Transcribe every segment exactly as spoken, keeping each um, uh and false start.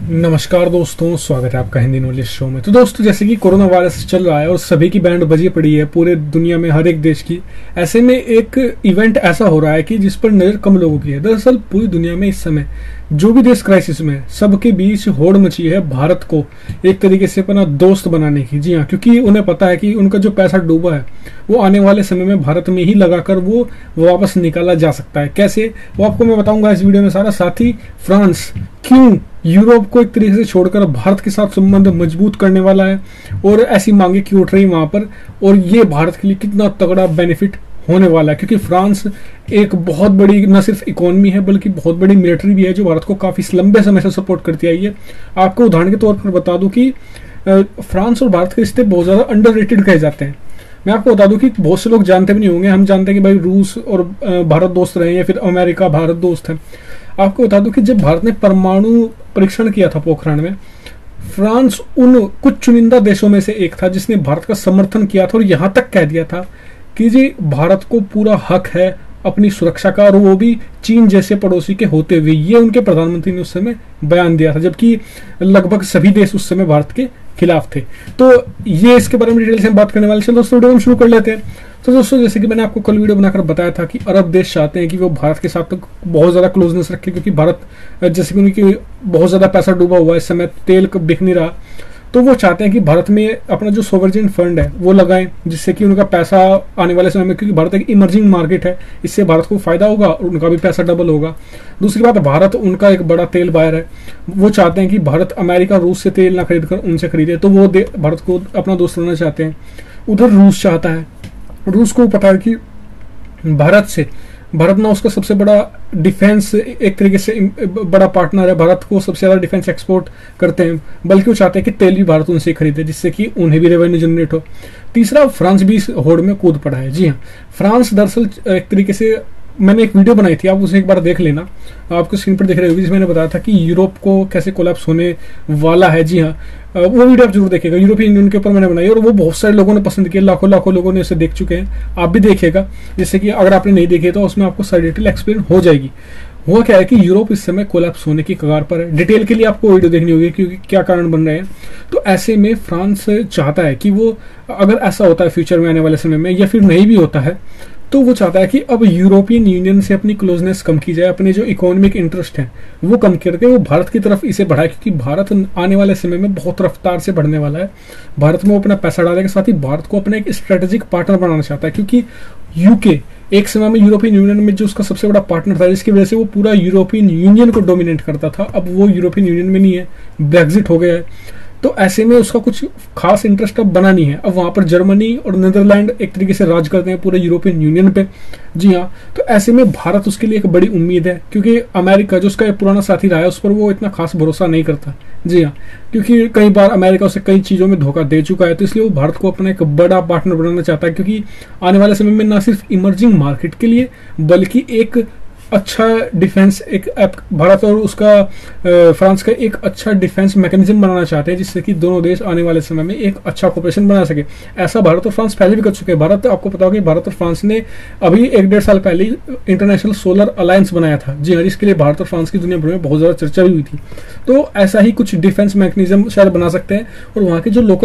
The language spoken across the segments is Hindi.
नमस्कार दोस्तों, स्वागत है आपका हिंदी नॉलेज शो में। तो दोस्तों, जैसे कि कोरोना वायरस चल रहा है और सभी की बैंड बजी पड़ी है पूरे दुनिया में, हर एक देश की। ऐसे में एक इवेंट ऐसा हो रहा है कि जिस पर नजर कम लोगों की है। दरअसल पूरी दुनिया में इस समय जो भी देश क्राइसिस में है, सबके बीच होड़ मची है भारत को एक तरीके से अपना दोस्त बनाने की। जी हाँ, क्योंकि उन्हें पता है कि उनका जो पैसा डूबा है वो आने वाले समय में भारत में ही लगाकर वो वापस निकाला जा सकता है। कैसे, वो आपको मैं बताऊंगा इस वीडियो में सारा। साथ ही फ्रांस क्यों यूरोप को एक तरीके से छोड़कर भारत के साथ संबंध मजबूत करने वाला है और ऐसी मांगे क्यों उठ रही वहां पर, और ये भारत के लिए कितना तगड़ा बेनिफिट होने वाला है। क्योंकि फ्रांस एक बहुत बड़ी न सिर्फ इकोनॉमी है बल्कि बहुत बड़ी मिलिट्री भी है जो भारत को काफी लंबे समय से सपोर्ट करती आई है। आपको उदाहरण के तौर पर बता दूं कि फ्रांस और भारत के रिश्ते बहुत ज्यादा अंडररेटेड कहे जाते हैं। मैं आपको बता दूं कि बहुत से लोग जानते भी नहीं होंगे, हम जानते हैं कि भाई रूस और भारत दोस्त रहे हैं, फिर अमेरिका भारत दोस्त है। आपको बता दूं कि जब भारत ने परमाणु परीक्षण किया था पोखरण में, फ्रांस उन कुछ चुनिंदा देशों में से एक था जिसने भारत का समर्थन किया था और यहां तक कह दिया था कि जी भारत को पूरा हक है अपनी सुरक्षा का, और वो भी चीन जैसे पड़ोसी के होते हुए। ये उनके प्रधानमंत्री ने उस समय बयान दिया था, जबकि लगभग सभी देश उस समय भारत के खिलाफ थे। तो ये इसके बारे में डिटेल से हम बात करने वाले हैं। दोस्तों वीडियो हम शुरू कर लेते हैं। तो दोस्तों, जैसे कि मैंने आपको कल वीडियो बनाकर बताया था कि अरब देश चाहते हैं कि वो भारत के साथ बहुत ज्यादा क्लोजनेस रखे, क्योंकि भारत जैसे कि उनकी बहुत ज्यादा पैसा डूबा हुआ है इस समय, तेल बिक नहीं रहा। तो वो चाहते हैं कि भारत में अपना जो सोवरेन फंड है वो लगाएं, जिससे कि उनका पैसा आने वाले समय में, क्योंकि भारत एक इमर्जिंग मार्केट है, इससे भारत को फायदा होगा और उनका भी पैसा डबल होगा। दूसरी बात, भारत उनका एक बड़ा तेल बायर है। वो चाहते हैं कि भारत अमेरिका रूस से तेल ना खरीद कर उनसे खरीदे, तो वो भारत को अपना दोस्त बनाना चाहते हैं। उधर रूस चाहता है, रूस को पता है कि भारत से भारत ना उसका सबसे बड़ा डिफेंस एक तरीके से बड़ा पार्टनर है, भारत को सबसे ज्यादा डिफेंस एक्सपोर्ट करते हैं, बल्कि वो चाहते हैं कि तेल भी भारत उनसे खरीदे, जिससे कि उन्हें भी रेवेन्यू जनरेट हो। तीसरा, फ्रांस भी इस होड़ में कूद पड़ा है। जी हाँ, फ्रांस दरअसल एक तरीके से, मैंने एक वीडियो बनाई थी, आप उसे एक बार देख लेना, आपको स्क्रीन पर दिख रही होगी, जिसमें मैंने बताया था कि यूरोप को कैसे कोलैप्स होने वाला है। जी हाँ, वो वीडियो आप जरूर देखिएगा, यूरोपियन यूनियन के ऊपर मैंने बनाई और वो बहुत सारे लोगों ने पसंद किया, लाखों लाखों लोगों ने उसे देख चुके हैं। आप भी देखिएगा, जिससे कि अगर आपने नहीं देखी तो उसमें आपको सारी डिटेल एक्सप्लेन हो जाएगी। हुआ क्या है कि यूरोप इस समय कोलैप्स होने की कगार पर है। डिटेल के लिए आपको वीडियो देखनी होगी क्योंकि क्या कारण बन रहे हैं। तो ऐसे में फ्रांस चाहता है कि वो, अगर ऐसा होता है फ्यूचर में आने वाले समय में, या फिर नहीं भी होता है, तो वो चाहता है कि अब यूरोपियन यूनियन से अपनी क्लोजनेस कम की जाए, अपने जो इकोनॉमिक इंटरेस्ट है वो कम करके वो भारत की तरफ इसे बढ़ाए, क्योंकि भारत आने वाले समय में बहुत रफ्तार से बढ़ने वाला है। भारत में वो अपना पैसा डालेगा, साथ ही भारत को अपना एक स्ट्रेटेजिक पार्टनर बनाना चाहता है, क्योंकि यूके एक समय में यूरोपियन यूनियन में जो उसका सबसे बड़ा पार्टनर था, जिसकी वजह से वो पूरा यूरोपियन यूनियन को डोमिनेट करता था, अब वो यूरोपियन यूनियन में नहीं है, ब्रेक्जिट हो गया है। तो ऐसे में उसका कुछ खास इंटरेस्ट अब बना नहीं है। अब वहां पर जर्मनी और नीदरलैंड एक तरीके से राज करते हैं पूरे यूरोपियन यूनियन पे। जी हाँ, तो ऐसे में भारत उसके लिए एक बड़ी उम्मीद है, क्योंकि अमेरिका जो उसका एक पुराना साथी रहा है उस पर वो इतना खास भरोसा नहीं करता। जी हाँ, क्योंकि कई बार अमेरिका उसे कई चीजों में धोखा दे चुका है, तो इसलिए वो भारत को अपना एक बड़ा पार्टनर बनाना चाहता है, क्योंकि आने वाले समय में न सिर्फ इमर्जिंग मार्केट के लिए बल्कि एक अच्छा डिफेंस, एक भारत और उसका फ्रांस का एक अच्छा डिफेंस मैकेनिज्म बनाना चाहते हैं, जिससे कि दोनों देश आने वाले समय में एक अच्छा कोऑपरेशन बना सके। ऐसा भारत और फ्रांस पहले भी कर चुके हैं। भारत, आपको पता होगा कि भारत और फ्रांस ने अभी एक डेढ़ साल पहले इंटरनेशनल सोलर अलायंस बनाया था। जी हाँ, जिसके लिए भारत और फ्रांस की दुनिया भर में बहुत ज्यादा चर्चा भी हुई थी। तो ऐसा ही कुछ डिफेंस मैकेनिज्म शायद बना सकते हैं, और वहाँ के जो लोकल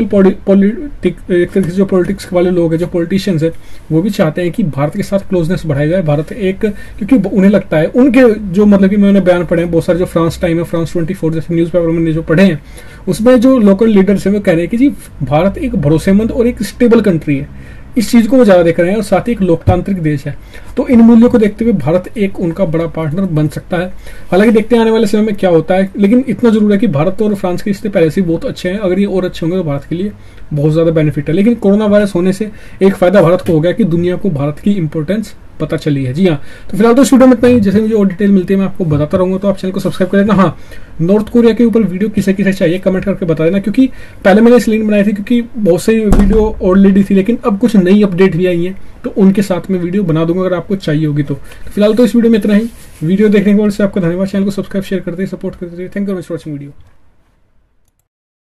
पॉलिटिक्स जो पॉलिटिक्स वाले लोग हैं, जो पॉलिटिशियंस है, वो भी चाहते हैं कि भारत के साथ क्लोजनेस बढ़ाई जाए। भारत एक, क्योंकि उन्हें लगता है, उनके जो मतलब कि मैंने बयान पढ़े हैं बहुत सारे, जो फ्रांस टाइम है, फ्रांस ट्वेंटी फोर जैसे न्यूज़पेपर मैंने जो पढ़े हैं, उसमें जो लोकल लीडर्स हैं वो कह रहे हैं कि जी भारत एक भरोसेमंद और एक स्टेबल कंट्री है। इस चीज को वो ज्यादा देख रहे हैं, और साथ ही एक लोकतांत्रिक देश है। तो इन मूल्यों को देखते हुए भारत एक उनका बड़ा पार्टनर बन सकता है। हालांकि देखते हैं आने वाले समय में क्या होता है, लेकिन इतना जरूर है कि भारत और फ्रांस के रिश्ते पहले से बहुत अच्छे हैं। अगर ये और अच्छे होंगे तो भारत के लिए बहुत ज्यादा बेनिफिट है। लेकिन कोरोना वायरस होने से एक फायदा भारत को हो गया कि दुनिया को भारत की इंपोर्टेंस पता चली है। जी हाँ, तो फिलहाल तो इस वीडियो में इतना ही। जैसे मुझे और डिटेल मिलती है मैं आपको बताता रहूंगा, तो आप चैनल को सब्सक्राइब कर लेना। हाँ, नॉर्थ कोरिया के ऊपर वीडियो किसे किसे चाहिए कमेंट करके बता देना, क्योंकि पहले मैंने इस लिंक बनाई थी क्योंकि बहुत सारी वीडियो ऑलरेडी थी, लेकिन अब कुछ नई अपडेट भी आई है, तो उनके साथ में वीडियो बना दूंगा अगर आपको चाहिए होगी तो। फिलहाल तो इस वीडियो में इतना ही। वीडियो देखने के बाद से आपका धन्यवाद। चैनल को सब्सक्राइब शेयर करते सपोर्ट करते रहिए। Thank you for watching video.